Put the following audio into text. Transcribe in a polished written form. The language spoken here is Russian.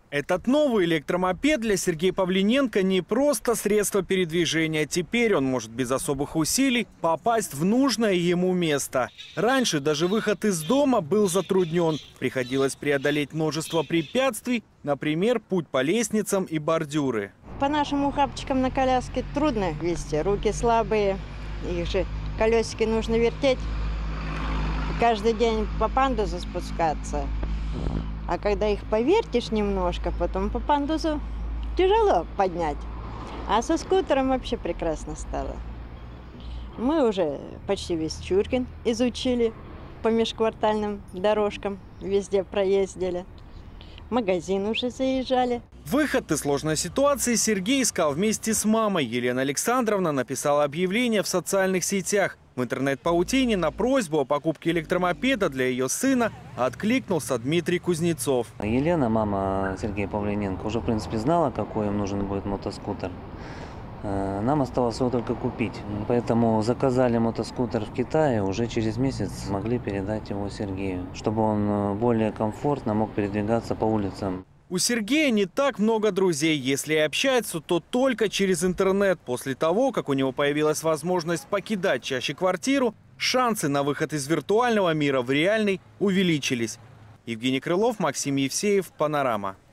Этот новый электромопед для Сергея Павлиненко не просто средство передвижения. Теперь он может без особых усилий попасть в нужное ему место. Раньше даже выход из дома был затруднен. Приходилось преодолеть множество препятствий, например, путь по лестницам и бордюры. По нашим ухабчикам на коляске трудно вести, руки слабые, их же колесики нужно вертеть. Каждый день по пандусу спускаться. А когда их повертишь немножко, потом по пандусу тяжело поднять. А со скутером вообще прекрасно стало. Мы уже почти весь Чуркин изучили, по межквартальным дорожкам везде проездили. В магазин уже заезжали. Выход из сложной ситуации Сергей искал вместе с мамой. Елена Александровна написала объявление в социальных сетях. В интернет-паутине на просьбу о покупке электромопеда для ее сына откликнулся Дмитрий Кузнецов. Елена, мама Сергея Павлиненко, уже в принципе знала, какой им нужен будет мотоскутер. Нам осталось его только купить. Поэтому заказали мотоскутер в Китае, уже через месяц смогли передать его Сергею, чтобы он более комфортно мог передвигаться по улицам. У Сергея не так много друзей. Если и общается, то только через интернет. После того, как у него появилась возможность покидать чаще квартиру, шансы на выход из виртуального мира в реальный увеличились. Евгений Крылов, Максим Евсеев, Панорама.